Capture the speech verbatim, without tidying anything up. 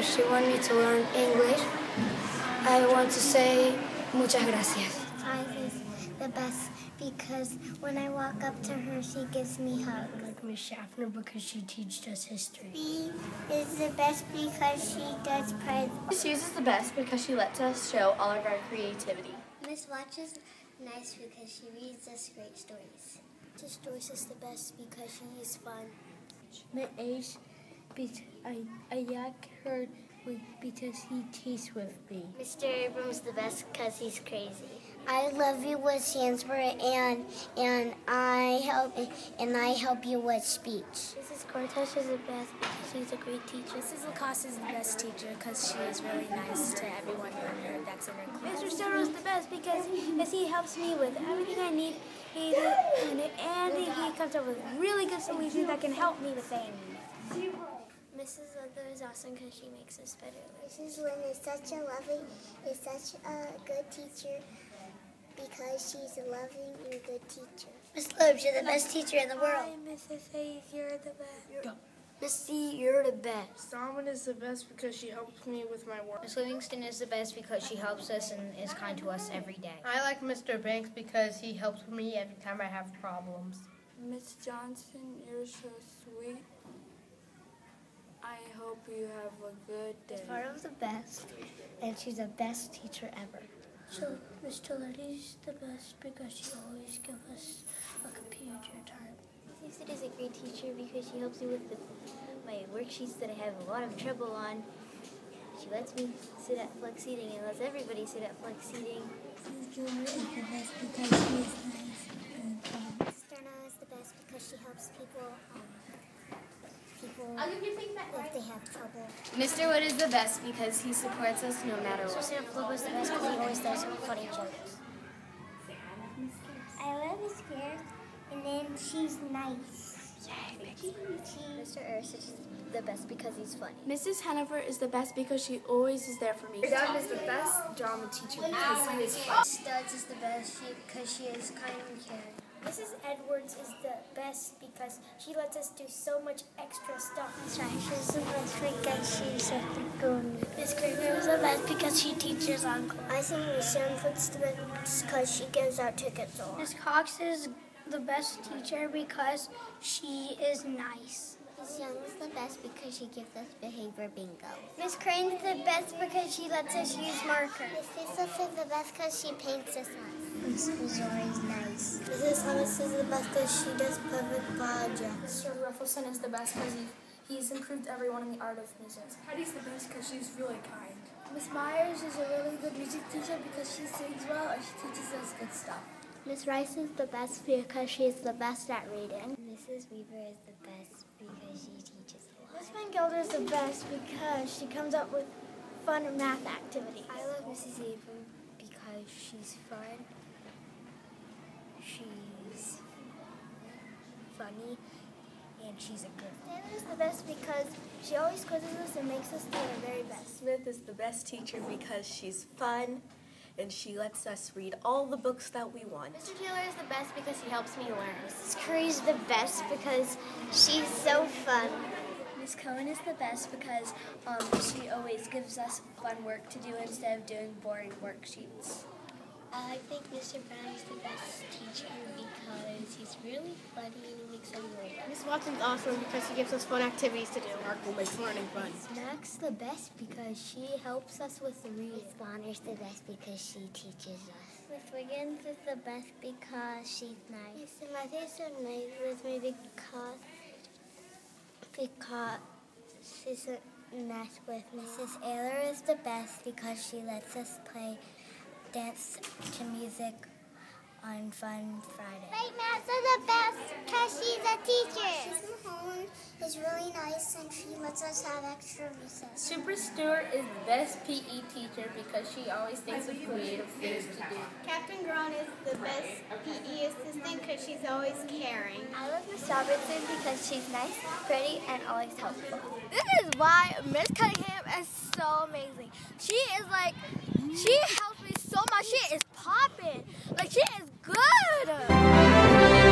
because she wanted me to learn English. I want to say muchas gracias. Science is the best because when I walk up to her, she gives me hugs. I like Miss Schaffner because she teaches us history. B is the best because she does presents. Miss Hughes is the best because she lets us show all of our creativity. Miss Watch is nice because she reads us great stories. Miss Joyce is the best because she is fun. Miss Ace, I, I like her because he teaches with me. Mister Abrams is the best because he's crazy. I love you with Sanskrit and and I help and I help you with speech. Missus Cortez is the best because she's a great teacher. Missus Lacoste is the best teacher because she is really nice to everyone in her that's in her class. Mister Soto is the best because, because he helps me with everything I need. He, and, and he comes up with really good solutions that can help me with things. Missus Leather is awesome because she makes us better. Missus Lynn is such a loving, is such a good teacher because she's a loving and good teacher. Miss Lobes, you're the best teacher in the world. Hi, Missus Hayes, you're the best. Missy, you're the best. Salmon is the best because she helps me with my work. Miss Livingston is the best because she helps us and is kind to us every day. I like Mister Banks because he helps me every time I have problems. Miss Johnson, you're so sweet. I hope you have a good day. Farrell's the best, and she's the best teacher ever. So, Miss Toletti's the best because she always gives us a computer time. Miss Houston is a great teacher because she helps me with the, my worksheets that I have a lot of trouble on. She lets me sit at flex seating and lets everybody sit at flex seating. Miss Junior is the best because she is nice and fun. Miss Sterna is the best because she helps people, um, people I'll give your thing back, if they have trouble. Mister Wood is the best because he supports us no matter what. Mister Flip is the best because he always does funny jokes. I love Miss Scared, and then she's nice. Mister Ercich is the best because he's funny. Missus Hanover is the best because she always is there for me. Your dad is the best drama teacher because he is fun. Studs is the best because she is kind and caring. Missus Edwards is the best because she lets us do so much extra stuff. Miss Rice is the best because she's a good. Miss Kramer is the best because she teaches on class. I think Miss Sanford's the best because she gives out tickets a lot. Miss Cox is the best teacher because she is nice. Miss Young is the best because she gives us behavior bingo. Miss Crane is the best because she lets us use markers. Miss Yusuf is the best because she paints us up. Miss Missouri is nice. Missus Thomas is the best because she does perfect projects. Mister Ruffleson is the best because he, he's improved everyone in the art of music. Patty's the best because she's really kind. Miss Myers is a really good music teacher because she sings well and she teaches us good stuff. Miss Rice is the best because she's the best at reading. Missus Weaver is the best because she teaches a lot. Miss Van Gelder is the best because she comes up with fun math activities. I love Missus Abram because she's fun, she's funny, and she's a girl. Taylor is the best because she always quizzes us and makes us do our very best. Smith is the best teacher because she's fun and she lets us read all the books that we want. Mister Taylor is the best because he helps me learn. Missus Curry is the best because she's so fun. Miss Cohen is the best because um, she always gives us fun work to do instead of doing boring worksheets. I think Mister Brown is the best teacher because he's really funny and he makes everyone laugh. Miss Watson's awesome because she gives us fun activities to do. Markle makes learning fun. Max the best because she helps us with the reading. Miss Bonner's the best because she teaches us. Miss Wiggins is the best because she's nice. Mister Matthews is so nice with me because because she's so nice with me. Missus Ayler is the best because she lets us play dance to music on Fun Friday. Great Matt's the best because she's a teacher. She's Mahone is really nice and she lets us have extra recess. Super Stewart is the best P E teacher because she always thinks of creative things to do. Captain Gron is the best P E assistant because she's always caring. I love Miss Robertson because she's nice, pretty, and always helpful. This is why Miss Cunningham is so amazing. She is like, she helps me so much. She is popping. Like, she is good.